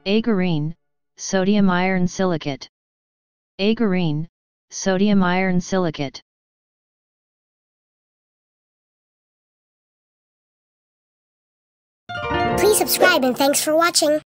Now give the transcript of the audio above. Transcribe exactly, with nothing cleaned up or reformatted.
AEGIRINE, sodium iron silicate. AEGIRINE, sodium iron silicate. Please subscribe and thanks for watching.